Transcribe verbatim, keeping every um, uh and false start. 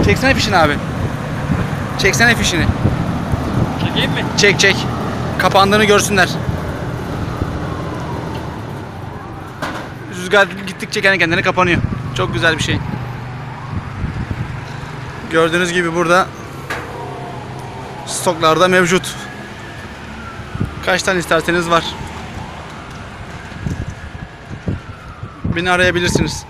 Çeksene fişini abi. Çeksene fişini. Çekeyim mi? Çek çek. Kapandığını görsünler. Rüzgar gittikçe kendi kendine kapanıyor. Çok güzel bir şey. Gördüğünüz gibi burada stoklarda mevcut. Kaç tane isterseniz var. Beni arayabilirsiniz.